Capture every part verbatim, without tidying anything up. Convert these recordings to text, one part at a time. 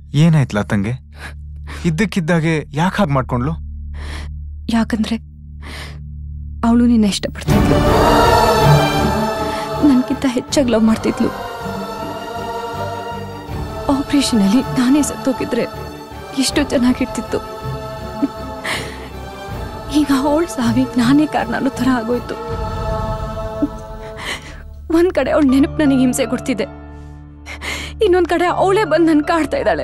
ಏನಾಯ್ತಲ್ಲ ತಂಗೆ? ಇದ್ದಕ್ಕಿದ್ದಾಗೆ ಯಾಕೆ ಹಾಗೆ ಮಾಡ್ಕೊಂಡ್ಲು? ಯಾಕಂದ್ರೆ ಅವಳು ನಿನ್ನ ಇಷ್ಟಪಡ್ತಿದ್ಲು, ನನ್ಗಿಂತ ಹೆಚ್ಚಾಗಿ ಲವ್ ಮಾಡ್ತಿದ್ಲು. ಆಪರೇಷನ್ ಅಲ್ಲಿ ನಾನೇ ಸತ್ತೋಗಿದ್ರೆ ಎಷ್ಟು ಚೆನ್ನಾಗಿರ್ತಿತ್ತು. ಈಗ ಅವಳ ಸಾವಿಗೆ ನಾನೇ ಕಾರಣ ಅನ್ನೋ ತರ ಆಗೋಯ್ತು. ಒಂದ್ ಕಡೆ ಅವಳ ನೆನಪು ನನಗೆ ಹಿಂಸೆ ಕೊಡ್ತಿದೆ, ಇನ್ನೊಂದ್ ಕಡೆ ಅವಳೇ ಬಂದು ನನ್ ಕಾಡ್ತಾ ಇದ್ದಾಳೆ.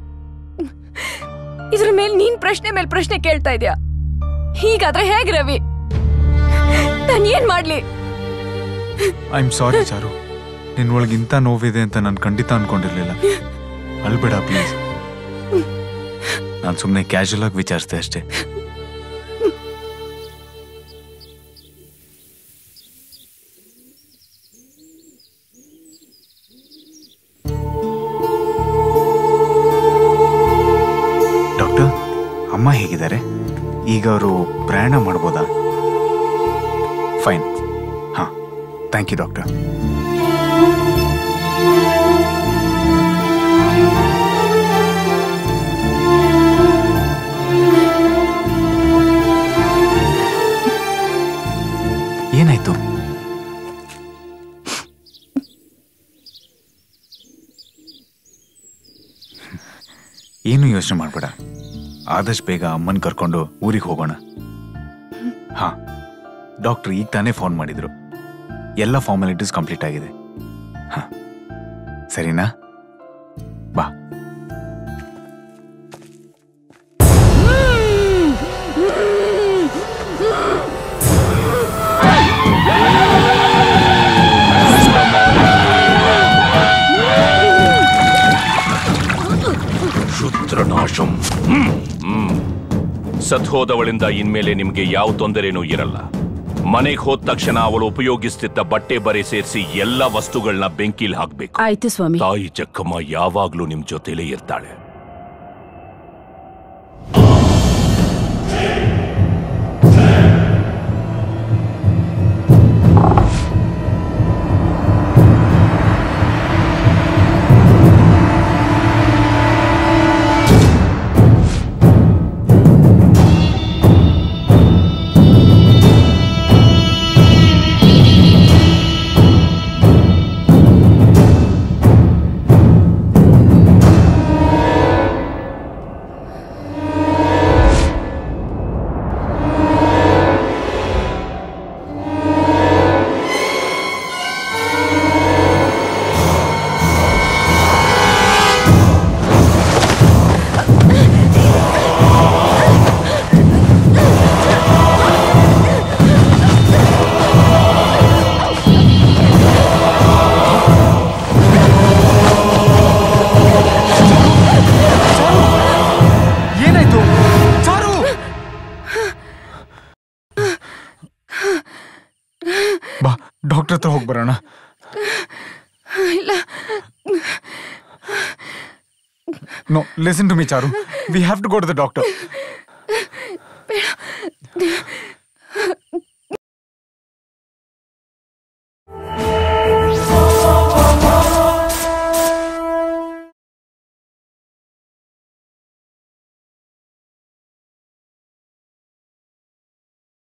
ಇದ್ರ ಮೇಲೆ ನೀನ್ ಪ್ರಶ್ನೆ ಮೇಲೆ ಪ್ರಶ್ನೆ ಕೇಳ್ತಾ ಇದ್ಯಾ. ಹೀಗಾದ್ರೆ ಹೇಗೆ ರವಿ? ನಾನು ಏನ್ ಮಾಡ್ಲಿ? ಐ ಆಮ್ ಸಾರಿ ಚಾರು, ನಿನ್ ಒಳಗೆ ಇಂಥ ನೋವಿದೆ ಅಂತ ನಾನು ಖಂಡಿತ ಅನ್ಕೊಂಡಿರ್ಲಿಲ್ಲ. ಅಳ್ಬೇಡ ಪ್ಲೀಸ್. ನಾನು ಸುಮ್ಮನೆ ಕ್ಯಾಶುಯಲ್ ಆಗಿ ವಿಚಾರಿಸ್ದೆ ಅಷ್ಟೇ. ಡಾಕ್ಟರ್, ಅಮ್ಮ ಹೇಗಿದ್ದಾರೆ? ಈಗ ಅವರು ಪ್ರಯಾಣ ಮಾಡ್ಬೋದಾ? ಫೈನ್. ಹಾ, ಥ್ಯಾಂಕ್ ಯು ಡಾಕ್ಟರ್. ಏನಾಯ್ತು? ಏನು ಯೋಚನೆ ಮಾಡಬೇಡ, ಆದಷ್ಟು ಬೇಗ ಅಮ್ಮನ್ ಕರ್ಕೊಂಡು ಊರಿಗೆ ಹೋಗೋಣ. ಹಾ, ಡಾಕ್ಟರ್ ಈಗ ತಾನೇ ಫೋನ್ ಮಾಡಿದ್ರು, ಎಲ್ಲ ಫಾರ್ಮಾಲಿಟೀಸ್ ಕಂಪ್ಲೀಟ್ ಆಗಿದೆ. ಹಾ, ಸರಿನಾ? ಬಾ. ಶುದ್ರನಾಶಂ. ಸತ್ ಹೋದವಳಿಂದ ಇನ್ಮೇಲೆ ನಿಮ್ಗೆ ಯಾವ ತೊಂದರೆನೂ ಇರಲ್ಲ. ಮನೆಗೆ ಹೋದ ತಕ್ಷಣ ಅವಳು ಉಪಯೋಗಿಸ್ತಿದ್ದ ಬಟ್ಟೆ ಬರೆ ಸೇರಿಸಿ ಎಲ್ಲ ವಸ್ತುಗಳನ್ನ ಬೆಂಕಿಲ್ ಹಾಕ್ಬೇಕು. ಆಯ್ತು ಸ್ವಾಮಿ. ತಾಯಿ ಜಕ್ಕಮ್ಮ ಯಾವಾಗ್ಲೂ ನಿಮ್ ಜೊತೆಲೇ ಇರ್ತಾಳೆ. ಡಾಕ್ಟರ್ ಹತ್ರ ಹೋಗಿ ಬರೋಣ. ಇಲ್ಲ. No, listen to me, Charu. We have to go to the doctor.